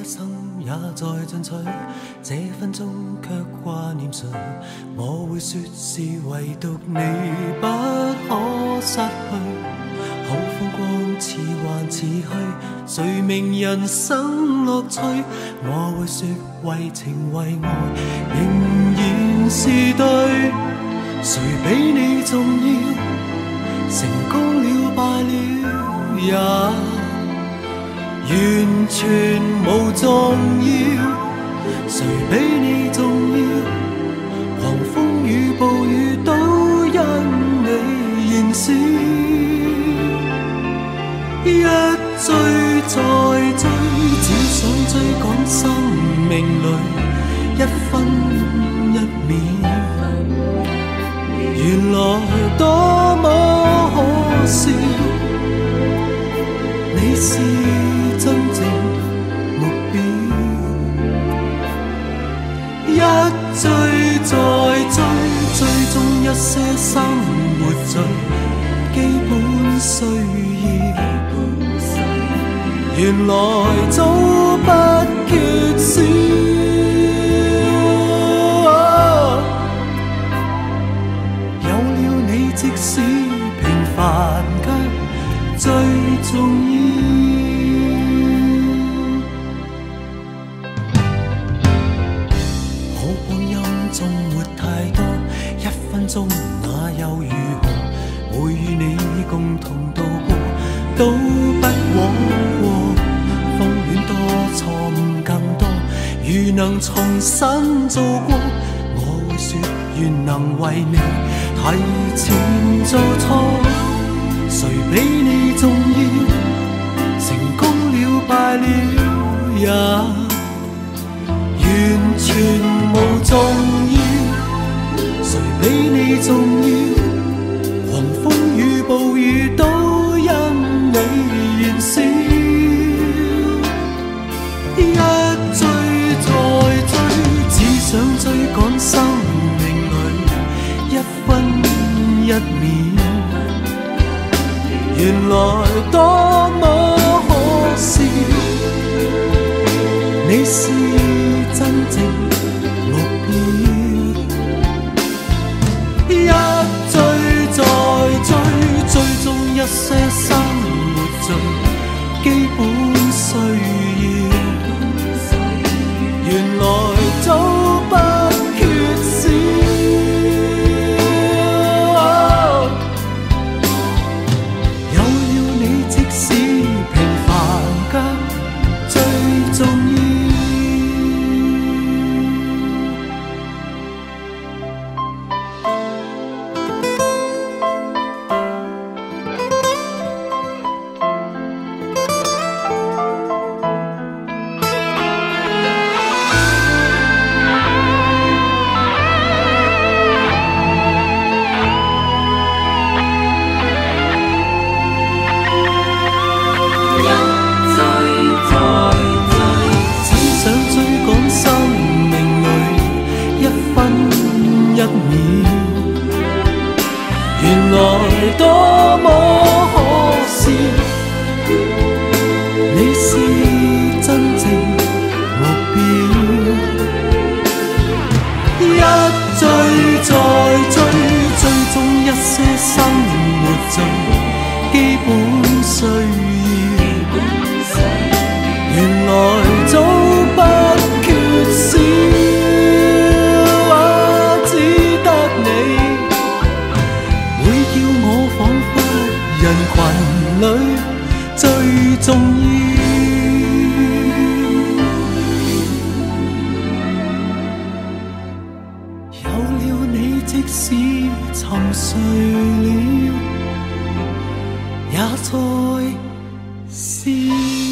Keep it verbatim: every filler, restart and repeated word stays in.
心也在進取，這分鐘卻掛念誰？我會說是唯獨你不可失去。好風光似幻似虛，誰明人生樂趣？我會說為情為愛仍然是對，誰比你重要？成功了敗了也完全無重要，誰比你重要？狂風與暴雨都因你燃燒，一追再追，只想追趕生命裏一分一秒，原來多麼可笑，你是真正目標，一追再追，追蹤一些生活最基本需要，原來早不缺少。有了你，即使平凡卻最重要。縱沒太多，一分鐘那又如何？會與你共同度過，都不枉過。風戀多，錯誤更多，如能重新做過，我會說願能為你提前做錯。誰比你重要？成功了敗了也完全無重要，誰比你重要？狂風與暴雨都因你燃燒，一追再追，只想追趕生命裏一分一秒，原來多麼可笑，你是真正目標，一追再追，追蹤一些生活最基本需要，原來早不缺少。有了你，即使平凡卻最重要。原來多麼可笑，你是真正目標，一追再追，追蹤一些生活最基本需要，原來早不缺少。人群裏最重要，有了你，即使沉睡了，也在笑。